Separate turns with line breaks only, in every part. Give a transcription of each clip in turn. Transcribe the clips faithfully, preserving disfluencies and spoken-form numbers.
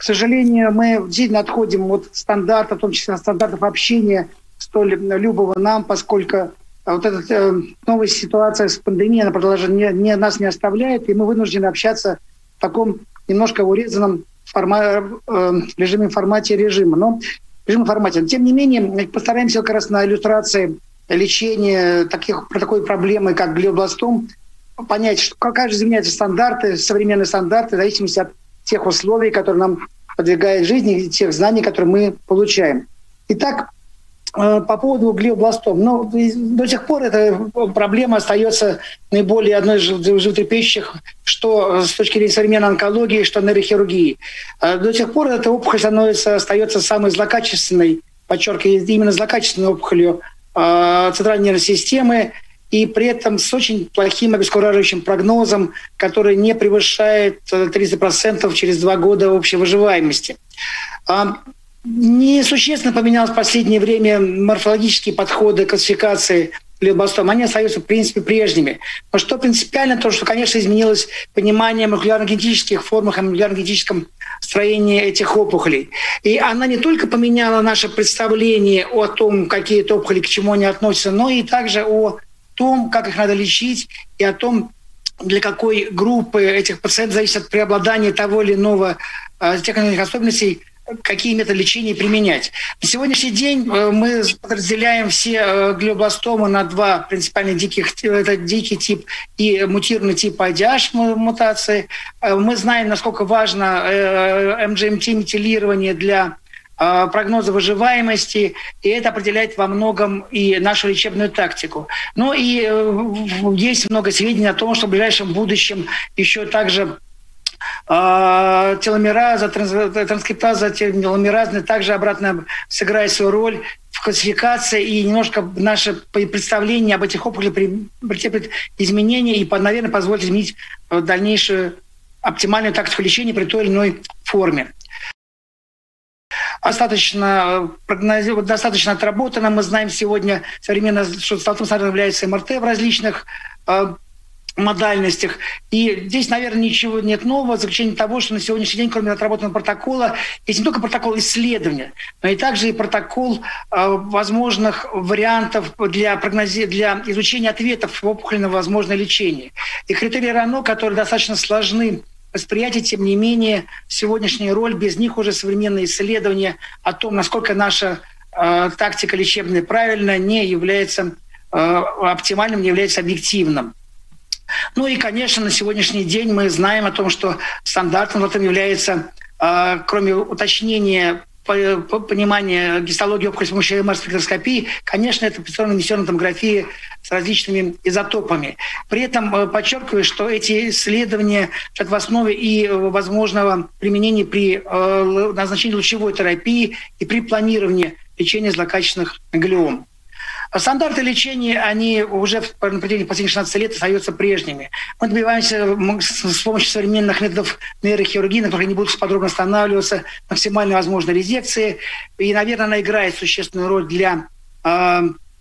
сожалению, мы действительно отходим от стандартов, в том числе от стандартов общения, столь любого нам, поскольку вот эта э, новая ситуация с пандемией, она продолжает, не, не, нас не оставляет, и мы вынуждены общаться в таком немножко урезанном форма, э, режиме, формате режима. Но, режиме формате. Тем не менее, постараемся как раз на иллюстрации лечения таких, такой проблемы, как глиобластом, понять, что, как же изменяются стандарты, современные стандарты, в зависимости от тех условий, которые нам подвигает жизнь, и тех знаний, которые мы получаем. Итак, по поводу глиобластом. Ну, до сих пор эта проблема остается наиболее одной из животрепещущих, что с точки зрения современной онкологии, что нейрохирургии. До сих пор эта опухоль становится, остается самой злокачественной, подчеркиваю, именно злокачественной опухолью э, центральной нервной системы, и при этом с очень плохим обескураживающим прогнозом, который не превышает тридцать процентов через два года общей выживаемости. Несущественно поменялось в последнее время морфологические подходы к классификации глиобластома. Они остаются, в принципе, прежними. Но что принципиально, то, что, конечно, изменилось понимание о молекулярно-генетических формах, о молекулярно-генетическом строении этих опухолей. И она не только поменяла наше представление о том, какие это опухоли, к чему они относятся, но и также о том, как их надо лечить, и о том, для какой группы этих пациентов зависит от преобладания того или иного э, тех или иных особенностей, какие методы лечения применять. На сегодняшний день мы разделяем все глиобластомы на два принципиально диких. Это дикий тип и мутированный тип ай ди эйч мутации. Мы знаем, насколько важно эм джи эм ти-метилирование для прогноза выживаемости, и это определяет во многом и нашу лечебную тактику. Ну и есть много сведений о том, что в ближайшем будущем еще также теломераза, транскриптаза, теломеразная также обратно сыграет свою роль в классификации, и немножко наше представление об этих опухолях претерпит изменения и, наверное, позволит изменить дальнейшую оптимальную тактику лечения при той или иной форме. Достаточно, достаточно отработано. Мы знаем сегодня современно, что столбцом стандартом является эм эр тэ в различных модальностях. И здесь, наверное, ничего нет нового, за исключением того, что на сегодняшний день, кроме отработанного протокола, есть не только протокол исследования, но и также и протокол э, возможных вариантов для, прогнози... для изучения ответов в опухоли на возможное лечение. И критерии РАНО, которые достаточно сложны восприятие, тем не менее, сегодняшняя роль, без них уже современные исследования о том, насколько наша э, тактика лечебная правильная, не является э, оптимальным, не является объективным. Ну и, конечно, на сегодняшний день мы знаем о том, что стандартом в этом является, э, кроме уточнения понимания гистологии опухоли с помощью эм эр спектроскопии, конечно, это позитронно-эмиссионная томография с различными изотопами. При этом э, подчеркиваю, что эти исследования в основе и возможного применения при э, назначении лучевой терапии и при планировании лечения злокачественных глиом. Стандарты лечения, они уже на протяжении последних шестнадцати лет остаются прежними. Мы добиваемся с помощью современных методов нейрохирургии, на которых я не буду подробно останавливаться, максимально возможной резекции. И, наверное, она играет существенную роль для э,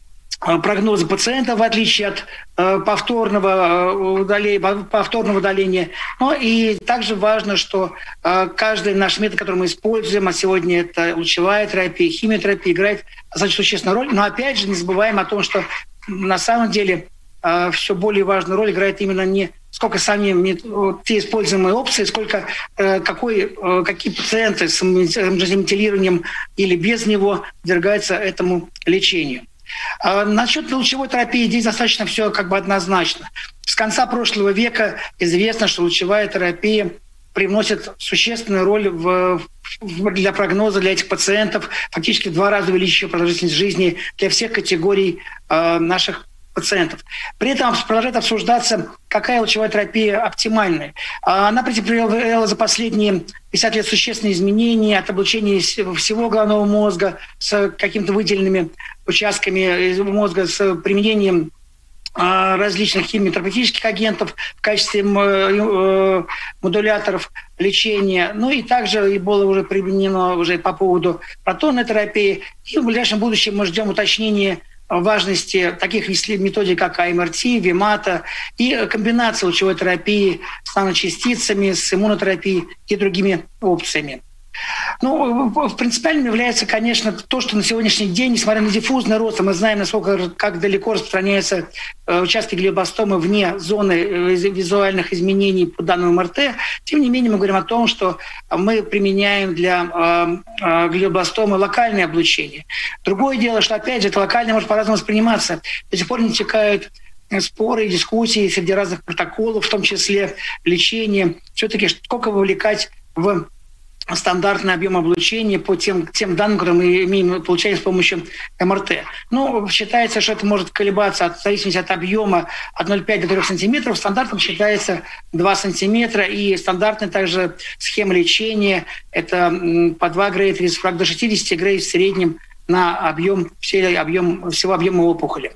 прогноза пациента, в отличие от э, повторного, удаления, повторного удаления. Но и также важно, что э, каждый наш метод, который мы используем, а сегодня это лучевая терапия, химиотерапия, играет достаточно существенную роль. Но опять же не забываем о том, что на самом деле э, все более важную роль играет именно не сколько сами те используемые опции, сколько э, какой, э, какие пациенты с метилированием или без него подвергаются этому лечению. А насчет лучевой терапии здесь достаточно все как бы однозначно. С конца прошлого века известно, что лучевая терапия привносит существенную роль в, в, для прогноза для этих пациентов, фактически в два раза увеличивая продолжительность жизни для всех категорий э, наших пациентов. При этом продолжает обсуждаться, какая лучевая терапия оптимальная. Она претерпела за последние пятьдесят лет существенные изменения от облучения всего головного мозга с какими-то выделенными участками мозга, с применением различных химиотерапевтических агентов в качестве модуляторов лечения. Ну и также и было уже применено уже по поводу протонной терапии. И в ближайшем будущем мы ждем уточнения важности таких методик, как а эм эр тэ, вимата и комбинация лучевой терапии с наночастицами, с иммунотерапией и другими опциями. Ну, принципиальным является, конечно, то, что на сегодняшний день, несмотря на диффузный рост, мы знаем, насколько как далеко распространяются участки глиобластома вне зоны визуальных изменений по данному эм эр тэ, тем не менее мы говорим о том, что мы применяем для глиобластома локальное облучение. Другое дело, что, опять же, это локально может по-разному восприниматься. До сих пор не текают споры, дискуссии среди разных протоколов, в том числе лечение. Все-таки сколько вовлекать в стандартный объем облучения по тем, тем данным, которые мы имеем, получаем с помощью эм эр тэ. Ну, считается, что это может колебаться от, в зависимости от объема от ноль целых пять десятых до трёх сантиметров. Стандартом считается два сантиметра. И стандартная также схема лечения – это по два грей, тридцать до шестидесяти грей в среднем на объем, все, объем, всего объема опухоли.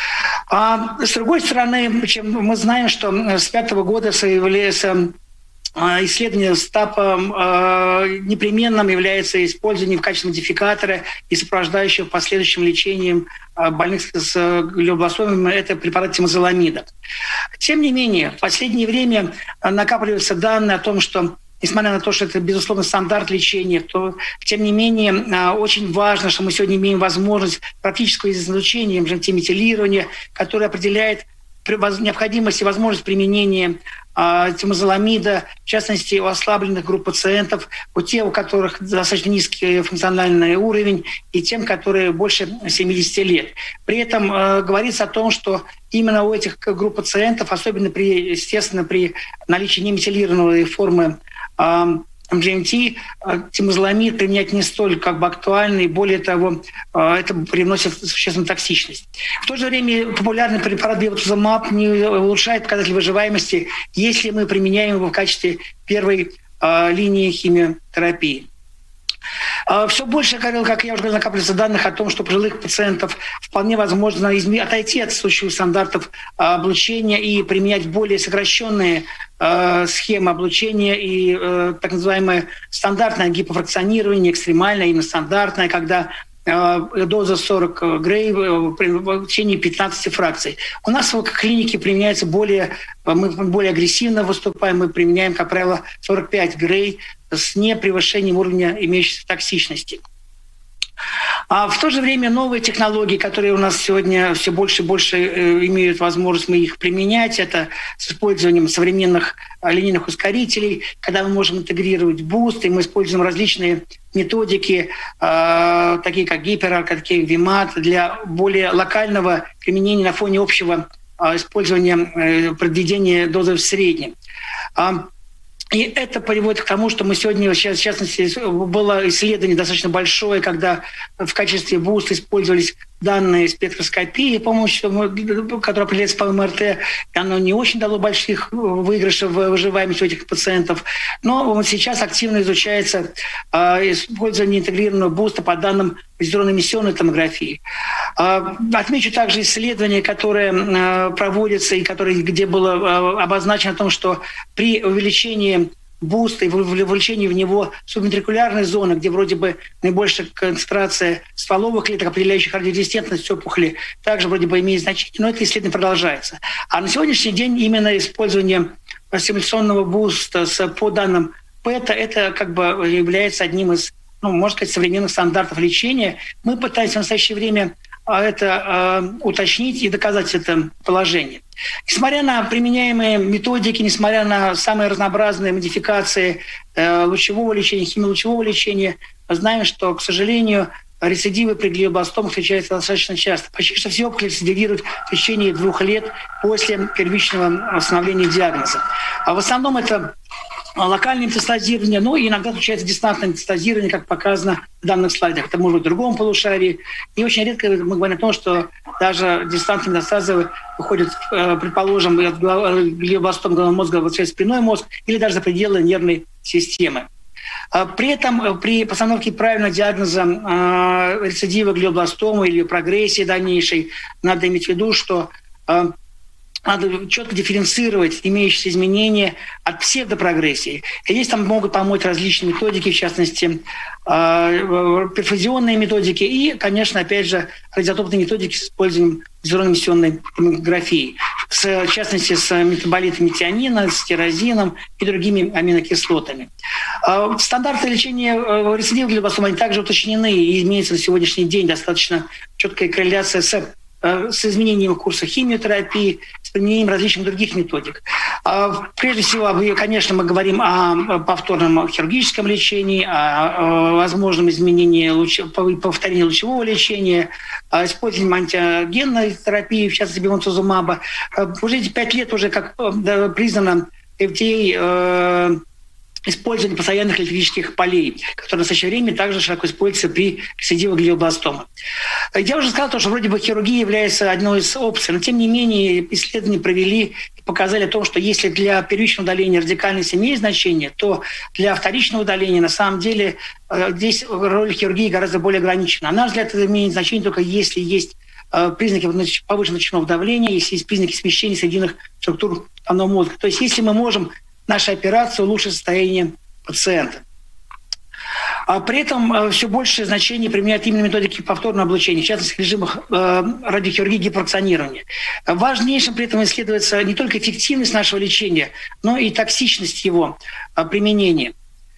А с другой стороны, мы знаем, что с две тысячи пятого года является исследование стапом э, непременным является использование в качестве модификатора и сопровождающего последующим лечением э, больных с глиобластомами это препарат темозоламида. Тем не менее, в последнее время накапливаются данные о том, что несмотря на то, что это, безусловно, стандарт лечения, то, тем не менее, очень важно, что мы сегодня имеем возможность практического изучения метилирования, которое определяет необходимость и возможность применения темозоламида, в частности, у ослабленных групп пациентов, у тех, у которых достаточно низкий функциональный уровень, и тем, которые больше семидесяти лет. При этом э, говорится о том, что именно у этих групп пациентов, особенно при, естественно, при наличии неметилированной формы э, эм джи эм ти, темозоламид применять не столь как бы актуально, и более того, это привносит существенную токсичность. В то же время популярный препарат бевакизумаб не улучшает показатели выживаемости, если мы применяем его в качестве первой э, линии химиотерапии. Все больше, как я уже говорил, накапливается данных о том, что у пожилых пациентов вполне возможно отойти от существующих стандартов облучения и применять более сокращенные э, схемы облучения и э, так называемое стандартное гипофракционирование, экстремальное, именно стандартное, когда э, доза сорок грей в течение пятнадцати фракций. У нас в клинике применяется более, мы более агрессивно выступаем, мы применяем, как правило, сорок пять грей с непревышением уровня имеющейся токсичности. А в то же время новые технологии, которые у нас сегодня все больше и больше э, имеют возможность мы их применять, это с использованием современных э, линейных ускорителей, когда мы можем интегрировать буст, и мы используем различные методики, э, такие как гиперар, такие как вимат, для более локального применения на фоне общего э, использования, э, проведения дозы в среднем. И это приводит к тому, что мы сегодня, в частности, было исследование достаточно большое, когда в качестве буста использовались данные спектроскопии, помощью, которая определяется по эм эр тэ, оно не очень дало больших выигрышей в выживаемости у этих пациентов. Но вот сейчас активно изучается э, использование интегрированного буста по данным позитронно-эмиссионной томографии. Э, отмечу также исследование, которое э, проводится и которое, где было э, обозначено о том, что при увеличении буста и вовлечении в него субвентрикулярной зоны, где вроде бы наибольшая концентрация стволовых клеток, определяющих радиорезистентность опухоли, также вроде бы имеет значение, но это исследование продолжается. А на сегодняшний день именно использование стимуляционного буста с, по данным ПЭТа, это как бы является одним из, ну, можно сказать, современных стандартов лечения. Мы пытаемся в настоящее время это э, уточнить и доказать это положение. Несмотря на применяемые методики, несмотря на самые разнообразные модификации э, лучевого лечения, химиолучевого лечения, мы знаем, что, к сожалению, рецидивы при глиобластомах встречаются достаточно часто. Почти что все опухоли рецидивируют в течение двух лет после первичного восстановления диагноза. А в основном это локальное метастазирование, ну и иногда случается дистантное метастазирование, как показано в данных слайдах. Это может быть в другом полушарии. И очень редко мы говорим о том, что даже дистантные метастазы выходят, предположим, от глиобластома головного мозга в спинной мозг или даже за пределы нервной системы. При этом при постановке правильного диагноза э, рецидива глиобластома или прогрессии дальнейшей надо иметь в виду, что э, надо четко дифференцировать имеющиеся изменения от псевдопрогрессии. И здесь там могут помочь различные методики, в частности, перфузионные методики и, конечно, опять же, радиоизотопные методики с использованием визуально-эмиссионной томографии, в частности, с метаболитами тианина, с тирозином и другими аминокислотами. Стандарты лечения рецидива глиобластома, они также уточнены, и имеется на сегодняшний день достаточно четкая корреляция с с изменением курса химиотерапии, с применением различных других методик. Прежде всего, конечно, мы говорим о повторном хирургическом лечении, о возможном изменении, луч... повторении лучевого лечения, о использовании антигенной терапии, в частности, бимонцизумаба. Уже эти пять лет уже как признано эф ди эй использование постоянных электрических полей, которые в настоящее время также широко используются при рецидиве глиобластома. Я уже сказал, что вроде бы хирургия является одной из опций, но тем не менее исследования провели и показали о том, что если для первичного удаления радикальность имеет значение, то для вторичного удаления на самом деле здесь роль хирургии гораздо более ограничена. На наш взгляд, это имеет значение только если есть признаки повышенного ночного давления, если есть признаки смещения срединных структур головного мозга. То есть если мы можем наша операция улучшит состояние пациента. А при этом все большее значение применяют именно методики повторного облучения, в частности, в режимах э, радиохирургии гипофракционирования. Важнейшим при этом исследуется не только эффективность нашего лечения, но и токсичность его э, применения.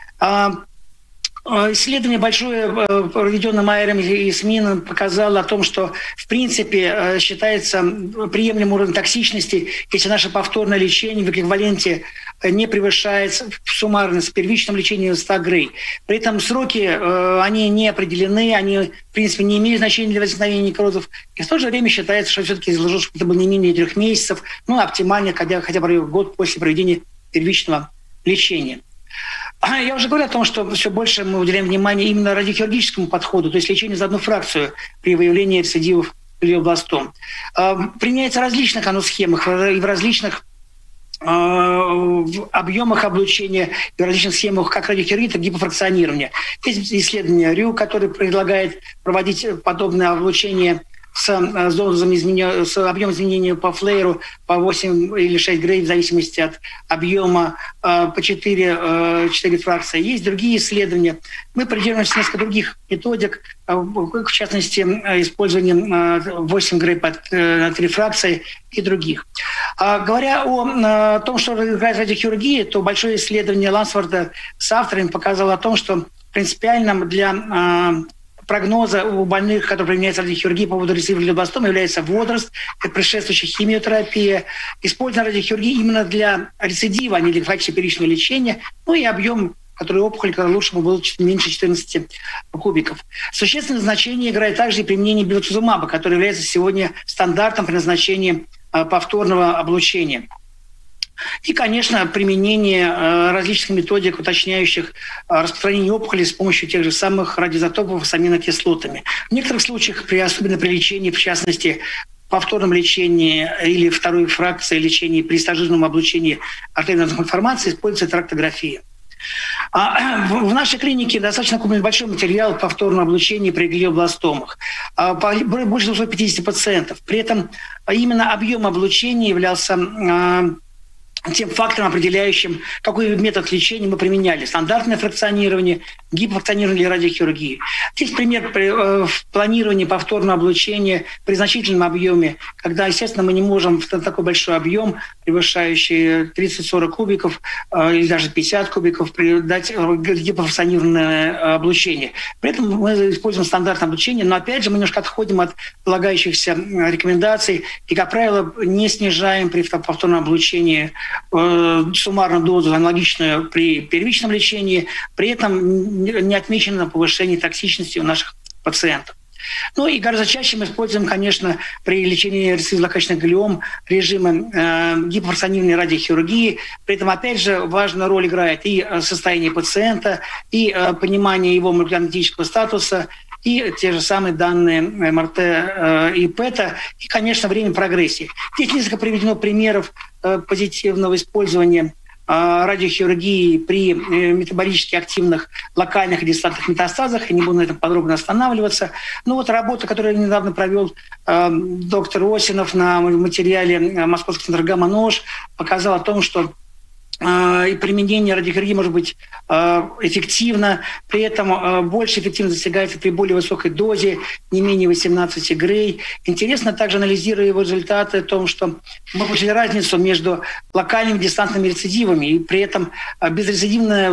Исследование большое, проведенное Майером и Смином, показало о том, что в принципе считается приемлемым уровень токсичности, если наше повторное лечение в эквиваленте не превышает суммарно с первичным лечением ста грей. При этом сроки, они не определены, они в принципе не имеют значения для возникновения некрозов. И в то же время считается, что все-таки это было не менее трех месяцев, ну оптимально, хотя, хотя бы год после проведения первичного лечения. Я уже говорил о том, что все больше мы уделяем внимание именно радиохирургическому подходу, то есть лечению за одну фракцию при выявлении рецидивов глиобластом. Применяется в различных оно схемах и в различных в объемах облучения и в различных схемах как радиохирургии, так и гипофракционирования. Есть исследование Рю, который предлагает проводить подобное облучение с, с, дозом изменения, с объемом изменения по флейру по восемь или шесть грей в зависимости от объема, по четыре, четыре фракции. Есть другие исследования. Мы придерживаемся несколько других методик, в частности, использование восемь грей по три фракции и других. Говоря о том, что играет радиохирургия, то большое исследование Лансфорда с авторами показало о том, что принципиальным для прогноза у больных, которые применяются радиохирургии по поводу рецидива глиобластома, является возраст, предшествующая химиотерапия, использование радиохирургии именно для рецидива, а не для качества первичного лечения, ну и объем, который опухоль, когда лучше бы был меньше четырнадцати кубиков. Существенное значение играет также и применение бевацизумаба, который является сегодня стандартом при назначении повторного облучения. И, конечно, применение различных методик, уточняющих распространение опухоли с помощью тех же самых радиоизотопов с аминокислотами. В некоторых случаях, при, особенно при лечении, в частности, повторном лечении или второй фракции лечения при стажированном облучении артериальной информации, используется трактография. В нашей клинике достаточно большой материал повторного облучения при глиобластомах. Больше двухсот пятидесяти пациентов. При этом именно объем облучения являлся тем фактором, определяющим, какой метод лечения мы применяли. Стандартное фракционирование, гипофракционирование или радиохирургия. Здесь пример в планировании повторного облучения при значительном объеме, когда, естественно, мы не можем в такой большой объем, превышающий тридцать-сорок кубиков или даже пятьдесят кубиков, дать гипофракционированное облучение. При этом мы используем стандартное облучение, но опять же мы немножко отходим от полагающихся рекомендаций и, как правило, не снижаем при повторном облучении суммарную дозу, аналогичную при первичном лечении, при этом не отмечено повышение токсичности у наших пациентов. Ну и гораздо чаще мы используем, конечно, при лечении рецидивов злокачественных глиом режимы э, гипофракционированной радиохирургии. При этом, опять же, важную роль играет и состояние пациента, и э, понимание его молекулярно-генетического статуса, и те же самые данные эм эр тэ э, и пэта, и, конечно, время прогрессии. Здесь несколько приведено примеров э, позитивного использования радиохирургии при метаболически активных локальных и дистантных метастазах. Я не буду на этом подробно останавливаться. Ну вот работа, которую недавно провел доктор Осинов на материале Московского центра «Гамма-нож», показала о том, что и применение радиохирургии может быть эффективно, при этом больше эффективность достигается при более высокой дозе, не менее восемнадцать грей. Интересно также, анализируя его результаты, о том, что мы получили разницу между локальными и дистантными рецидивами, и при этом безрецидивные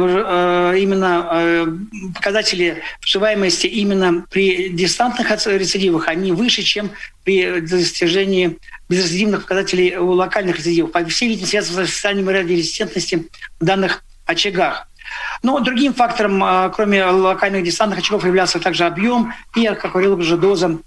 именно показатели вживаемости именно при дистантных рецидивах, они выше, чем при достижении безрецидивных показателей у локальных рецидивов. По всей видимости, связано с социальной радиорезистентностью в данных очагах. Но другим фактором, кроме локальных дистантных очагов, являлся также объем и, как говорил уже, доза,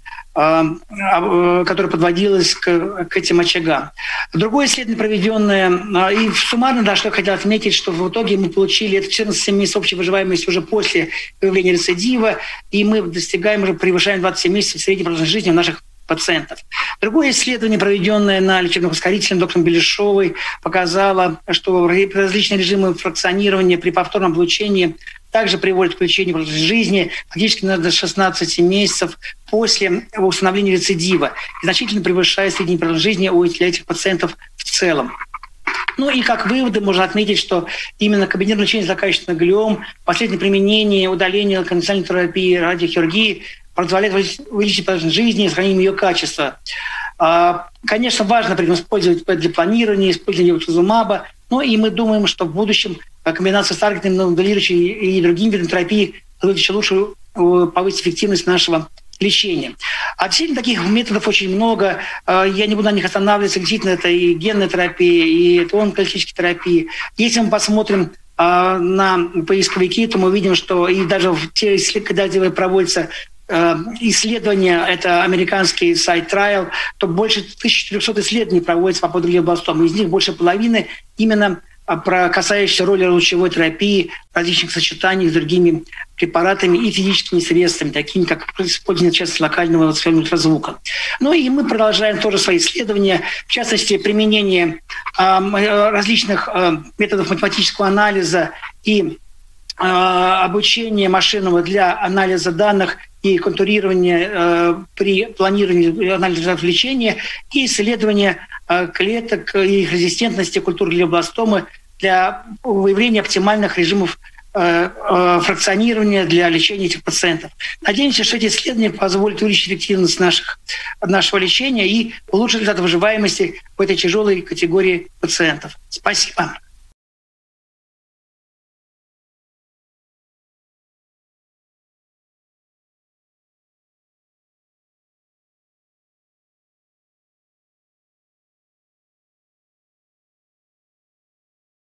которая подводилась к, к этим очагам. Другое исследование, проведенное, и суммарно, да, что я хотел отметить, что в итоге мы получили это четырнадцать месяцев общей выживаемости уже после появления рецидива, и мы достигаем, уже превышаем двадцать семь месяцев средней продолжительности жизни у наших пациентов. Другое исследование, проведенное на лечебно-ускорителем доктором Беляшовой, показало, что различные режимы фракционирования при повторном облучении также приводят к увеличению продолжительности жизни фактически до шестнадцати месяцев после установления рецидива, и значительно превышая среднюю продолжительность жизни у этих пациентов в целом. Ну и как выводы можно отметить, что именно комбинированное лечение злокачественных глиом, последнее применение, удаление конвенциональной терапии, радиохирургии позволяет увеличить продолжительность жизни и сохранить ее качество. Конечно, важно при этом использовать для планирования, использования утузумаба, но и мы думаем, что в будущем комбинация с таргетным модулирующим и другими видами терапии будет еще лучше повысить эффективность нашего лечения. А действительно таких методов очень много. Я не буду на них останавливаться. Действительно, это и генная терапия, и это онкологические терапии. Если мы посмотрим на поисковики, то мы увидим, что и даже в те, когда проводятся исследования, это американский сайт Trial, то больше тысячи четырехсот исследований проводится по поводу глиобластома. Из них больше половины именно про касающиеся роли лучевой терапии в различных сочетаниях с другими препаратами и физическими средствами, такими как использование сейчас локального ультразвука. Ну и мы продолжаем тоже свои исследования, в частности, применение э, различных э, методов математического анализа и э, обучения машинного для анализа данных и контурирования э, при планировании анализа результатов лечения и исследования э, клеток и их резистентности культур глиобластомы для выявления оптимальных режимов э, э, фракционирования для лечения этих пациентов. Надеемся, что эти исследования позволят увеличить эффективность наших, нашего лечения и улучшить результаты выживаемости в этой тяжелой категории пациентов. Спасибо.